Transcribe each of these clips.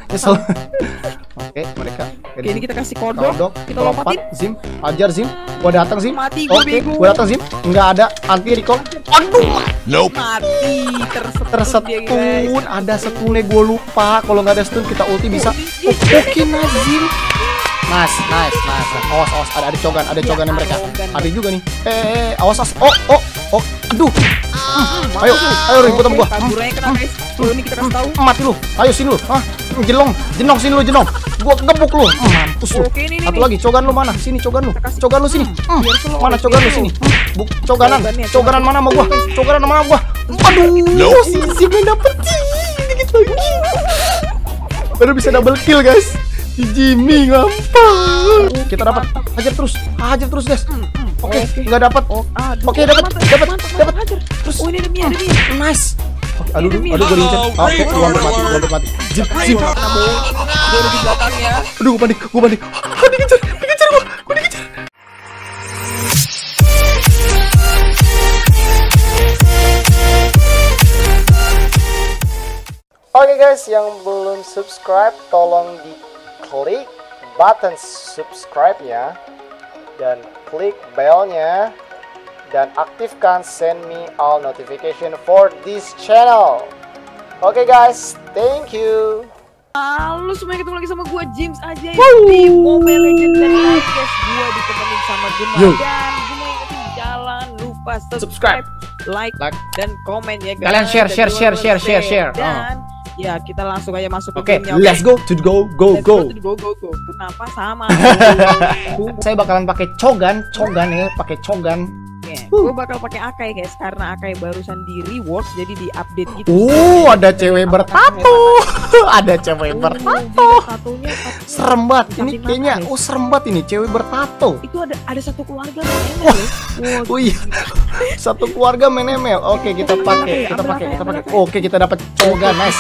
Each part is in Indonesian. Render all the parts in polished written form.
Nyesel. Oke, mereka. Oke, ini kita kasih kodok. Kita lompatin. Zim, ajar Zim. Gua datang Zim. Mati gua bego. Gua datang Zim. Enggak ada anti recall. Aduh. Nope. Mati. Tersetun. Ada stun gua lupa. Kalau nggak ada stun kita ulti bisa. Oke, Nazim. Nice. Awas, ada cogan yang mereka. Ada juga nih. Awas. Oh. Aduh. Ayo, Ring, buat gua. Kaburnya kena, guys. Tuh, ini kita kasih tahu. Mati lu. Ayo sini lu. Jenong sini lu, jenong. Gua gebuk lu. Mampus lu. Oke, ini. Satu lagi, cogan lu mana? Sini cogan lu. Cogan lu sini. Mana cogan lu sini? Coganan mana sama gua? Coganan mana gua? Aduh, si Zim yang dapet. Dikit lagi. Baru bisa double kill, guys. Si Jimmy gampang. Kita dapat. Hajar terus, guys. Oke, enggak dapat. Oke, dapat. Terus. Oh, ini ada Mia. Nice. Aduh, gue diincar. Oke, gua mati. Zim. Dia ada di belakangnya. Aduh, gue panik. Dikejar gua. Oke guys, yang belum subscribe tolong diklik button subscribe ya, dan klik belnya, dan aktifkan send me all notification for this channel. Oke guys, thank you. Halo semuanya, ketemu lagi sama gue James aja di Mobile Legends dan guys, gue ditemenin sama Gema dan gue mau ingetin jangan lupa subscribe, like dan komen ya guys. Kalian share. Dan ya kita langsung aja masuk ke Oke, gamenya. let's go. Kenapa sama? Saya bakalan pakai cogan ya, pakai cogan. Gue bakal pakai Akai guys, karena Akai barusan di reward, jadi di update gitu. Ada cewek bertato. Ada cewek bertato. Serem banget. Ini kayaknya serem banget ini cewek bertato. Itu ada satu keluarga main. Oh iya. Satu keluarga main ML. Oke, kita pakai. Oke, kita dapat cogan. Nice.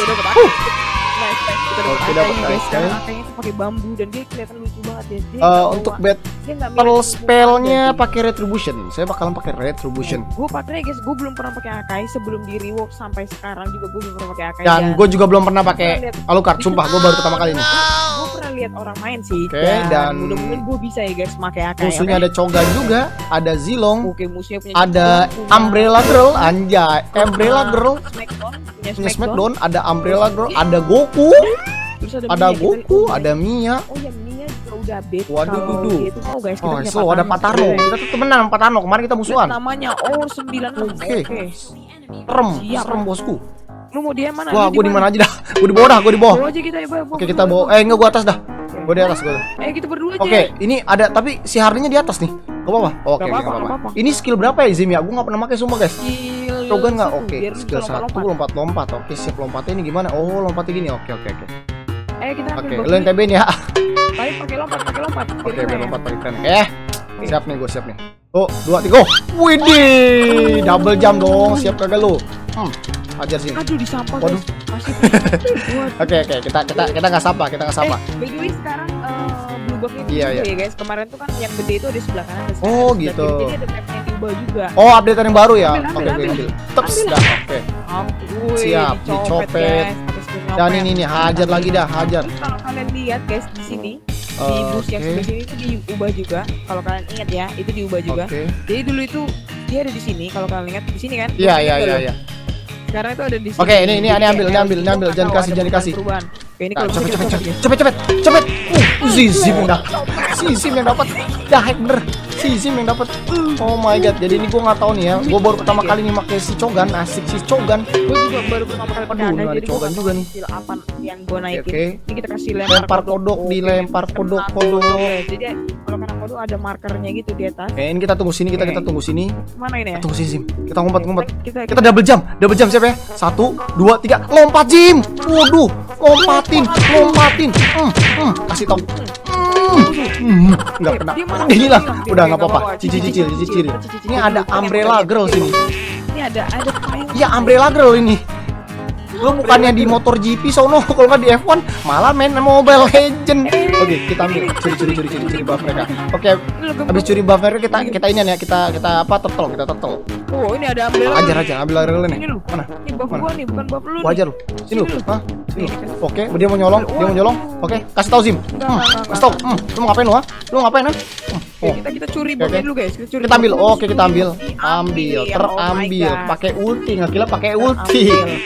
Oke, dapat guys. Sekarang Akainya tuh pakai bambu dan dia kelihatan lucu banget ya. Untuk battle spellnya pakai retribution. Saya bakalan pakai retribution. Gue pakai guys, gue belum pernah pakai Akai sebelum di rework sampai sekarang juga gue belum pernah pakai Akai. Dan gue juga belum pernah pakai Alucard. Sumpah, gue baru pertama kali ini. Gue pernah lihat orang main sih. Oke, dan mudah-mudahan gue bisa ya guys pakai Akai. Musuhnya ada cogan juga, ada Zilong. Oke, musuhnya punya ada Umbrella Girl, anjay. Umbrella Girl. Punya Smackdown, ada Umbrella Girl, ada Goku. Ada Goku, ada Mia. Oh ya, Mia juga udah update. Waduh, itu mau guys, kita punya so ada Patano. Kita tuh temenan sama Patano. Kemarin kita musuhan. Namanya O96. Oke. Serem bosku. Lu mau dia mana? Wah, gue di mana aja dah. Gue di bawah dah, Bawa aja kita ya, Oke, kita bawa. Enggak, gue atas dah. Gue di atas, gue. Kita berdua aja. Oke, ini ada tapi si Harley-nya di atas nih. Gak apa-apa. Oke, gak apa-apa. Ini skill berapa ya, Zim ya? Gue gak pernah pakai semua, guys. Cogan nggak? Oke, skill 1 lompat. Oke, siap lompatnya ini gimana? Oh, lompatnya gini. Oke. Kita Lu yang TB nih ya. Pakai lompat. Oke, lompat pakai keren. Siap nih, gue siap nih. Oh, 2, 3, go. Widih, double jump dong. Siap kagak lu? Ajar sini. Aduh, disampah. Waduh. Oke, kita nggak sampah, by the way, sekarang blue buff itu iya. ya guys. Kemarin tuh kan yang gede itu ada sebelah kanan dan oh gitu. Jadi ada map yang diubah juga. Oh, update yang baru ya. Oke, ambil. Teps dah. Oke. Siap, dicopet. Dan ini nih, hajar lagi dah, hajar. Kalau kalian lihat guys di sini, di bus yang sebelah sini itu diubah juga. Kalau kalian ingat ya, itu diubah juga. Jadi dulu itu dia ada di sini. Kalau kalian ingat di sini kan? Iya. Sekarang itu ada di sini. Oke, ini ambil. Jangan kasih. Oke, ini kalau cepet. Zim yang dapat. Dah hack bener. Zim yang dapat. Oh my god. Jadi ini gue nggak tahu nih ya. Gue baru pertama kali nih pakai si cogan. Asik si cogan. Gue juga baru pertama kali pakai Akai. Jadi cogan juga nih. Apa yang gue naikin? Oke. Ini kita kasih lempar kodok, dilempar kodok. Jadi kalau kena kodok ada markernya gitu di atas. Oke, ini kita tunggu sini. Mana ini ya? Tunggu sini, Zim. Kita ngumpet. Kita double jump siapa ya? 1, 2, 3, lompat Zim. Waduh, lompatin. Kasih tahu. Enggak kena. Inilah, udah enggak apa-apa. Cicil. Ini ada Umbrella Girl sini. Ini ada Iya, Umbrella Girl ini. Lu bukannya di motor GP sono, kalau nggak di F1 malah main Mobile Legend. Oke, kita ambil curi buff mereka. Oke, habis curi buff mereka kita ini ya, kita apa turtle. Oh, ini ada ambil. Ajar aja, ambil Ariel nih. Ini lu. Mana? Ini buff gua nih, bukan buff lu. Gua ajar lu. Sini lu. Hah? Sini lu. Oke, dia mau nyolong, Oke, kasih tahu Zim. Kasih tahu. Lu mau ngapain lu, ha? Lu ngapain, ha? Oh. Kita curi buffnya dulu, guys. Kita ambil. Oke, kita ambil. Terambil. Pakai ulti, ngakila pakai ulti.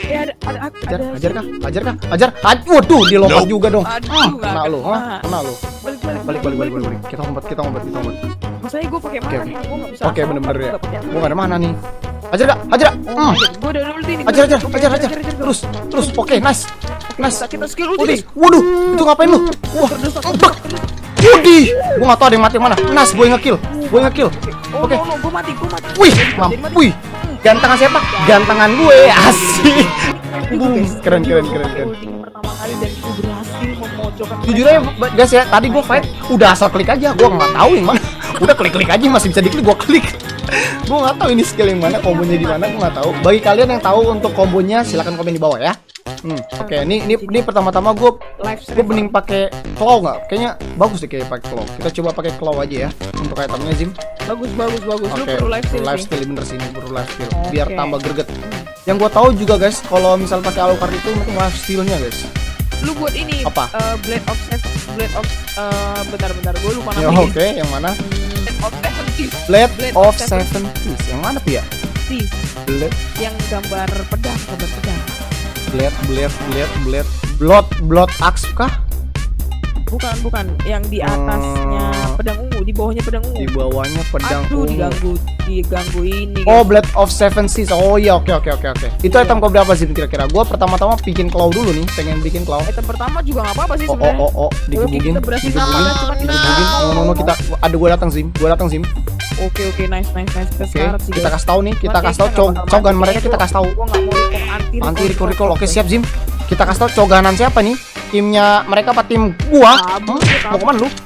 Ajar. Waduh, dia lompat juga dong. Kena lu, ha? Kena lu. Balik. Kita ngumpet. Masalahnya gue pakai mana nih? Gue nggak bisa. Oke, bener-bener ya. Gue nggak ada mana nih. Ajar kak. Gue udah ulti nih. Ajar. Terus. Oke, nice. Kita skill ulti. Waduh, itu ngapain lu? Wah, Wudi, gue nggak tahu ada yang mati yang mana. Nice, gue ngekill. Oke. Gue mati. Wih, gantengan siapa? Gantengan gue, asik. Keren. Pertama kali dan gue berhasil memojokkan. Jujur aja guys ya, tadi gue fight udah asal klik aja, gue nggak tahu yang mana. Udah klik aja masih bisa diklik, gue klik. Gue nggak tahu ini skill yang mana, kombonya di mana, gue nggak tahu. Bagi kalian yang tahu untuk kombonya silahkan komen di bawah ya. Oke, ini pertama-tama gue bening pakai claw nggak? Kayaknya bagus deh kayak pakai claw. Kita coba pakai claw aja ya untuk itemnya Zim. Bagus. Lu Oke, perlu life steal bener sih ini, perlu life steal biar tambah greget. Yang gue tahu juga guys, kalau misal pakai Alucard itu mungkin life stealnya guys. Lu buat ini apa? Blade of bentar gue lupa namanya. Oke, yang mana? Blade of Seven Keys. Yang mana tuh ya? Blade yang gambar pedang. Blood Axe kah? Bukan, yang di atasnya pedang ungu, di bawahnya pedang ungu. Di bawahnya pedang ungu. Diganggu ini. Oh, Blade of Seven Seas. Oh iya, oke. Itu item kau berapa sih kira-kira? Gua pertama-tama bikin claw dulu nih, pengen bikin claw. Item pertama juga nggak apa-apa sih sebenarnya. Digebugin. Kita ada gua datang Zim. Oke, nice. Kita kasih tahu nih, cogan mereka kita kasih tahu. Gua nggak mau anti recall. Oke, siap Zim. Kita kasih tahu coganan siapa nih? Timnya mereka apa tim gua? Mau kemana lu?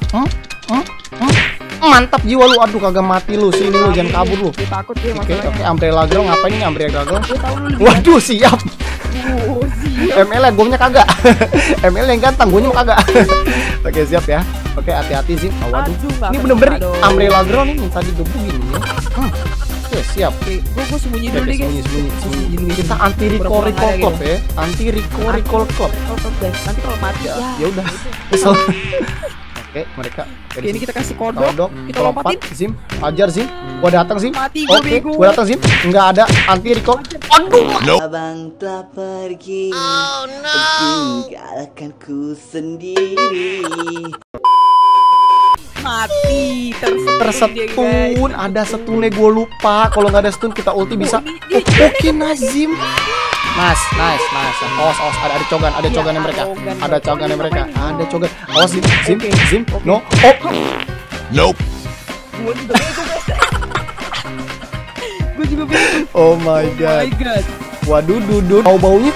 Mantap jiwa lu. Aduh, kagak mati lu. Sini lu, jangan kabur lu. Oke, Umbrella Girl ngapain ini Umbrella Girl? Waduh, siap. ML nya gomnya kagak. ML yang ganteng, gomnya kagak. Oke, siap ya. Oke, hati-hati sih. Waduh. Ini bener-bener Umbrella Girl nih minta digebugin nih. Oke, siap. Gue sembunyi dulu deh, guys. Sembunyi. Kita anti recall club ya. Anti recall club. Nanti kalau mati ya udah. Oke, mereka. Ini kita kasih kodok. Kita lompatin. Zim, ajar Zim. Gua datang Zim. Oke, gua datang Zim. Enggak ada anti recall. Aduh. Abang telah pergi. Tinggalkan ku sendiri. Mati tersetun. Ada stunnya, gue lupa. Kalau nggak ada stun kita ulti bisa. Oke, Nazim. Nice. Awas, ada cogannya mereka. Ada cogan. Awas Zim. No. Nope. Gue juga bingung. Oh my god. Waduh, duduk. Bau-baunya.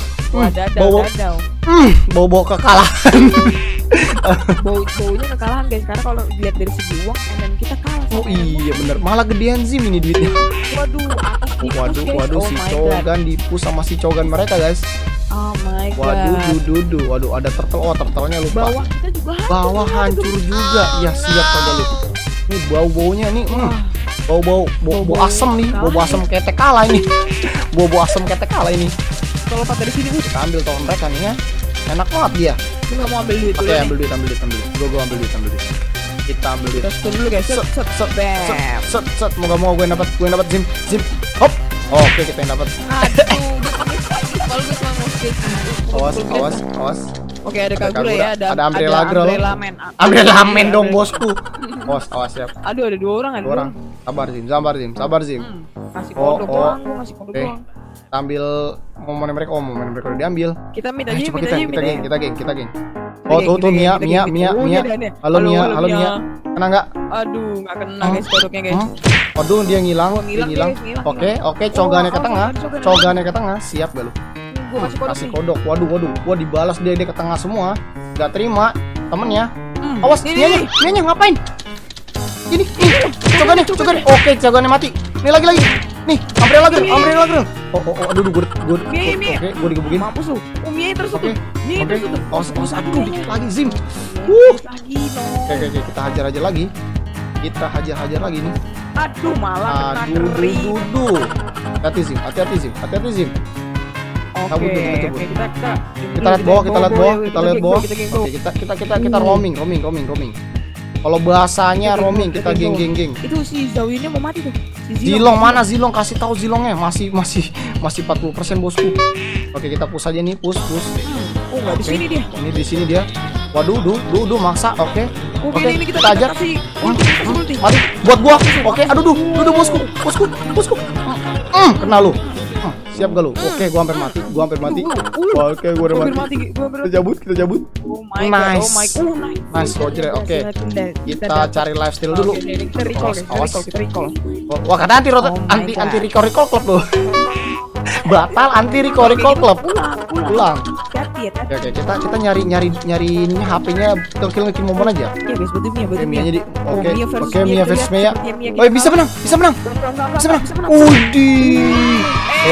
Bau kekalahan. Baunya kekalahan guys, karena kalau dilihat dari segi uang dan kita kalah. Oh iya bener, malah gedean Zim ini duitnya. Waduh, si cogan dipus sama si cogan mereka guys. Oh my god. Waduh, ada turtle. Turtle-nya lupa. Bawah kita juga hancur. Bawah hancur juga. Ya siap aja lu. Ini bau-baunya nih. Bau asem nih. Bau asem ketek kalah ini. Bau asem ketek kalah ini. Kalau lompat dari sini kita ambil toh mereka nih ya. Enak banget dia. Lu nggak mau ambil duit? Oke, ambil duit. Gue ambil duit. Kita ambil duit. Kita stun dulu guys. Set. Mau gue dapat Zim. Hop. Oke, kita yang dapat. Aduh, kalau gue cuma mau Awas. Oke, ada Kagura ya, ada Umbrella Girl. Umbrella Man dong bosku. Awas siap. Aduh, ada 2 orang. Sabar Zim. Kasih kodok doang, ngasih kodok doang. Ambil momen mereka udah diambil. Kita minta aja, kita geng. Oh tuh Mia. Halo Mia. Kena nggak? Aduh, nggak kena guys kodoknya guys. Aduh, dia ngilang. Oke, cogannya ke tengah. Siap gak lu? Kasih kodok. Waduh, gua dibalas dia ke tengah semua. Gak terima temennya. Awas, Mianya ngapain? Ini, cogannya. Oke, cogannya mati. Nih lagi. Nih, Umbrella Girl. Aduh, gue digebukin. Mampus lu. Mia tersutup. Awas, aduh, dikit lagi Zim. Oke, kita hajar aja lagi. Kita hajar lagi nih. Aduh, malah kena kering. Hati-hati Zim, hati-hati Zim. Oke, kita lihat bawah, kita lihat bawah. Oke, kita roaming. Kalau bahasanya roaming, kita geng. Itu si Zawinnya mau mati tuh. Si Zilong mana Zilong? Kasih tahu Zilongnya. Masih 40% bosku. Oke, kita push aja nih, push. Oh, nggak di sini dia. Ini di sini dia. Waduh, maksa. Oke, ini kita ajar. kasih ulti. Mari buat gua. Oke, aduh, bosku. Kena lu. Siap gak lu? Oke, gua hampir mati. Oke, gua udah mati. Kita cabut. Oh my god. Nice, Roger. Oke. Kita cari lifestyle dulu. Awas. Kita recall. Wah, kata anti recall club lu. Batal anti recall club. Pulang. Oke, kita nyari ini HP-nya kill momen aja. Iya, guys, betul Mia. Oke, Mia versus Mia. Oh, bisa menang. Udih.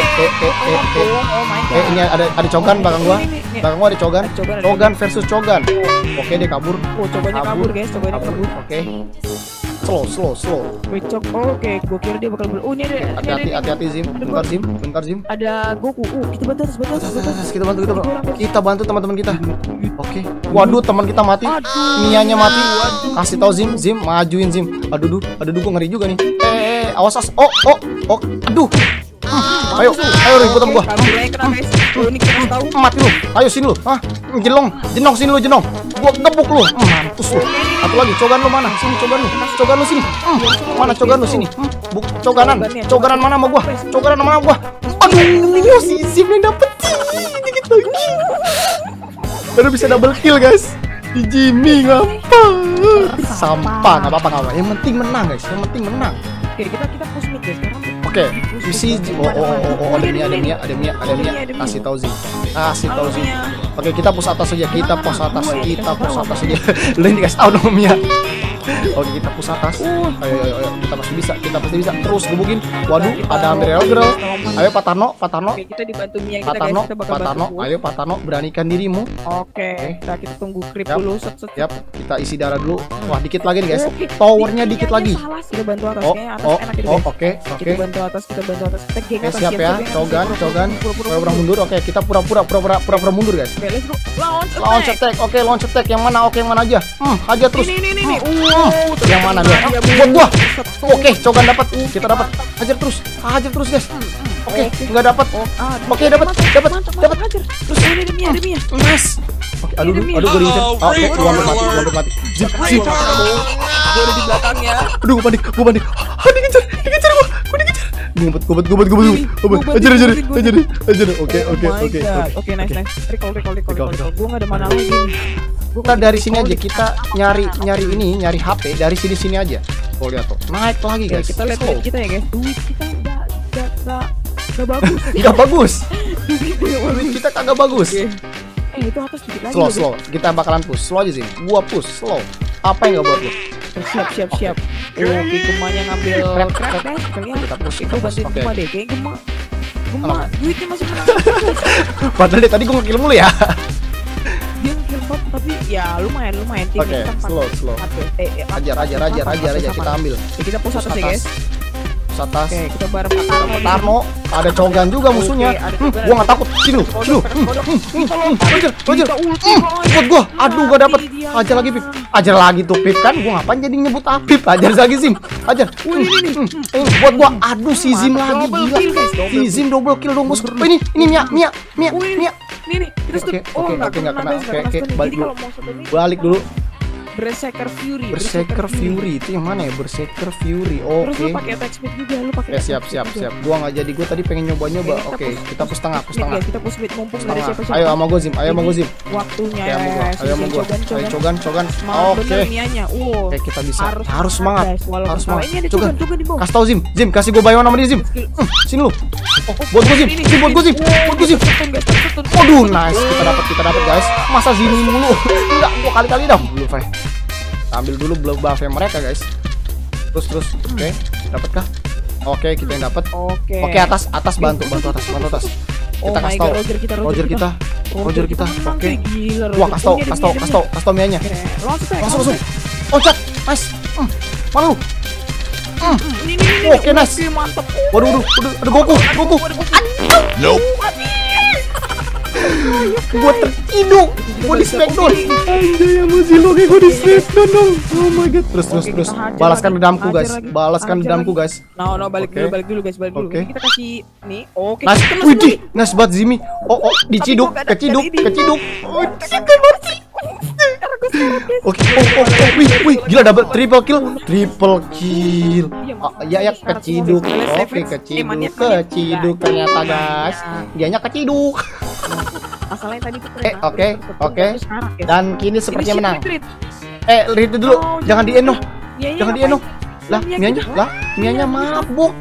Ini ada Cogan belakang gua. Belakang gua ada Cogan. Cogan versus Cogan. Oke, dia kabur. Oh, Cogannya kabur, guys. Oke. Slow. Oke, gua kira dia bakal oh, ini ada. Hati-hati Zim. Bentar Zim. Ada Goku. Kita bantu. Kita bantu teman-teman kita. Oke. Waduh, teman kita mati. Mianya mati. Kasih tahu Zim, majuin Zim. Aduh, gua ngeri juga nih. Awas. Oh. Aduh. Ayo ribut sama gua. Mati lu. Ayo sini lu. Jenong sini lu. Gua gebuk lu. Mampus lu. Satu lagi, Cogan lu mana? Sini Cogan lu sini. Mana Cogan lu sini? Coganan mana sama gua? Aduh, si Zim yang dapet. Dikit lagi. Baru bisa double kill, guys. Di Jimmy ngapa? Sampah, enggak apa-apa. Yang penting menang, guys. Oke, kita push mid, guys. Oke, isi ada Mia. Kasih tahu Zim. Oke, kita pos atas aja. Lu ini kasih tahu dong Mia. Oke, kita pos atas. Ayo, kita pasti bisa. Terus gebukin. Waduh, ada Mirel. Ayo Patarno. Oke, kita dibantu Mia kita, guys. Kita bakal Patarno. Ayo Patarno, beranikan dirimu. Oke, kita tunggu creep dulu. Siap, kita isi darah dulu. Wah, dikit lagi nih, guys. Towernya dikit lagi. Kita bantu atas, kayaknya atas enak gitu, guys. Oke. Kita bantu atas. Kita geng atas. Siap ya, Cogan. Pura-pura mundur. Oke, kita pura-pura mundur, guys. Oke, let's go. Launch attack. Oke, launch attack. Yang mana aja. Hajar terus. Ini. Yang mana dia? Buat gua. Oke, Cogan dapat. Kita dapat. Hajar terus, guys. Oke, enggak dapat. Oke, dapat. Hajar. Terus ini ada Mia. Nice. Oke, aduh gua diincer. Oke, gua hampir mati. Zip. Gua ada di belakangnya. Aduh, gua panik. Dikejar gua. Ngumpet. Ajar. Oke. Oke, nice. Recall. Gua enggak ada mana lagi. Kita dari sini aja, kita nyari HP dari sini aja. Oh, lihat tuh. Naik lagi, guys. Kita lihat kita ya, guys. Duit kita enggak bagus. Enggak bagus. Duit kita kagak bagus. Itu atas dikit lagi. Slow. Kita bakalan push. Slow aja sih. Gua push slow. Apa yang enggak buat lu? Siap. Oke, Gemanya ngambil crack, guys. Kita push. Itu bantuin Gema deh, kayak Gema duitnya masih menang. Padahal tadi gua nge-kill mulu ya. Dia nge-kill bot, tapi ya lumayan. Oke, slow. Ajar, kita ambil. Kita push atas ya, guys. Atas. Oke, kita bareng Patarno. Ada Cogan juga musuhnya. Gua enggak takut. Sini lu. Roger. Buat gua. Aduh, gua dapat. Ajar lagi, Pip. Ajar lagi tuh, Pip kan. Gua ngapain jadi nyebut Pip? Ajar lagi, Zim. Ajar. Ini buat gua. Aduh, si Zim lagi gila. Si Zim double kill dong, bos. Ini Mia. Nih, kita stop. Oke, enggak kena. Oke, balik dulu. Berserker Fury itu yang mana ya? Berserker Fury. Oke. Terus lu pakai attack speed juga, lu pakai. Siap. Gua nggak jadi, gua tadi pengen nyoba. Oke, kita push tengah. Kita push speed mumpung dari siapa-siapa. Ayo sama gua Zim. Waktunya. Ayo sama gua. Ayo Cogan. Oke. Oke, kita bisa. Harus semangat. Ini ada Cogan di bawah. Kasih tahu Zim, kasih gua bayon sama dia Zim. Sini lu. Buat gua Zim. Buat gua Zim. Waduh, nice. Kita dapat guys. Masa Zim mulu? Enggak, gua kali-kali dah. Belum, Fai. Ambil dulu buff mereka, guys. Terus. Oke, dapatkah? Oke, kita yang dapat. Oke, atas bantu atas. Kita kasih tahu. Roger kita. Oke. Wah, kasih tahu Mianya. Langsung. Loncat. Nice. Mana lu? Oke, nice. Mantap. Waduh, ada Goku. Nope. Gua terciduk. Gua di smackdown. Anjay, sama Zilongnya gua di smackdown dong. Oh my god. Terus. Balaskan dendamku, guys. Balaskan dendamku, guys. No, balik dulu guys. Oke. Kita kasih nih. Oke. Nice. Widih, nice banget Zimi. Oh, keciduk. Oh, Oke. Wih, gila triple kill. Ya keciduk. Oke, keciduk ternyata, guys. Dianya keciduk. Masalahnya tadi tuh Oke. Dan kini sepertinya menang. Lihat dulu. Jangan di eno. Lah, Mianya mabuk.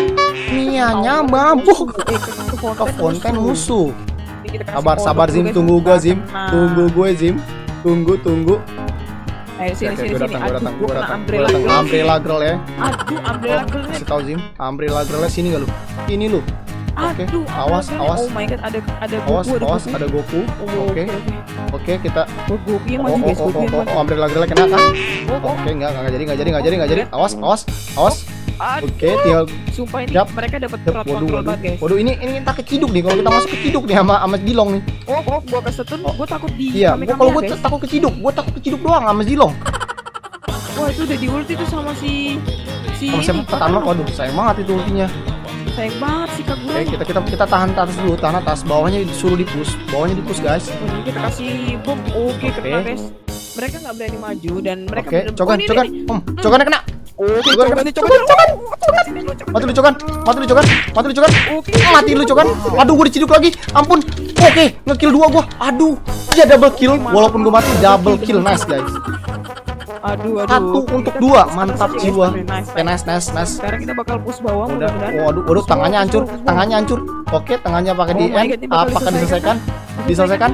Ke fonten musuh. Sabar Zim, tunggu gue Zim. Tunggu. Sini. Gua datang. Umbrella Girl ya. Aduh, Umbrella Girl. Kasih tahu Zim, Umbrella Girl sini enggak lu? Ini lu. Oke, awas. Oh my god, ada Awas, ada Goku. Oke, kita Goku yang maju guys. Umbrella Girl kena kan? Oke, enggak jadi. Awas. Oke, tinggal sumpah ini mereka dapat kontrol banget guys. Waduh, ini tak keciduk nih kalau kita masuk keciduk nih sama Zilong nih. Gua kesetun, gua takut di Iya, kalau gua takut keciduk doang sama Zilong. Wah, itu udah di ulti tuh sama si sama pertama. Waduh, sayang banget itu ultinya. Sayang banget sih Kak Guru. Kita tahan atas dulu, bawahnya disuruh dipus, guys. Kita kasih bom. Oke, kena guys. Mereka nggak berani maju dan mereka cogan. Cogannya kena. Cogan. Mati lu cogan. Aduh, gua diciduk lagi. Ampun. Oke, ngekill 2 gua. Aduh, dia double kill. Walaupun gua mati double kill. Nice guys. Aduh. 1 untuk 2. Mantap jiwa. Nice. Sekarang kita bakal push bawah mudah-mudahan. Waduh, tangannya hancur. Oke, tangannya pakai di end. Apakah diselesaikan?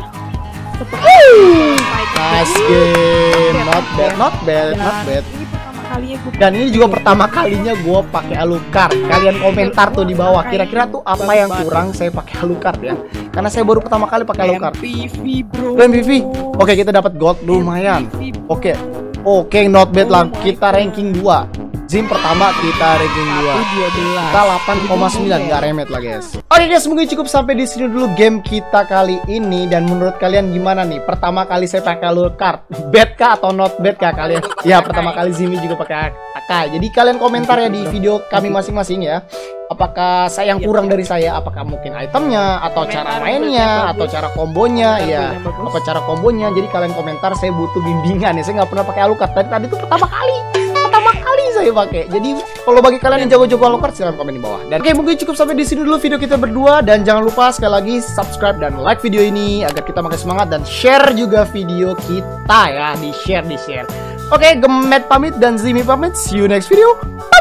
Nice game. Not bad. Dan ini juga pertama kalinya gue pakai Alucard. Kalian komentar tuh di bawah. Kira-kira tuh apa yang kurang saya pakai Alucard ya? Karena saya baru pertama kali pakai Alucard. MVP. Oke, kita dapat gold lumayan. Oke, not bad lah. Kita ranking 2. Zim pertama kita ranking 2. Kita 8,9, gak remet lah guys. Oke guys, mungkin cukup sampai di sini dulu game kita kali ini. Dan menurut kalian gimana nih? Pertama kali saya pakai Alucard, bad kah atau not bad kah kalian? Ya, pertama kali Zimi juga pakai Akai. Jadi kalian komentar ya di video kami masing-masing ya. Apakah saya yang kurang dari saya? Apakah mungkin itemnya atau cara mainnya atau cara kombonya ya? Apa cara kombonya? Jadi kalian komentar, saya butuh bimbingan ya. Saya nggak pernah pakai Alucard. Tadi tuh pertama kali saya pakai. Jadi kalau bagi kalian yang jago-jago Alucard silahkan komen di bawah. Dan oke, mungkin cukup sampai di sini dulu video kita berdua. Dan jangan lupa sekali lagi subscribe dan like video ini agar kita makin semangat, dan share juga video kita ya, di share. Oke, Gemet pamit dan Zimi pamit. See you next video. Bye.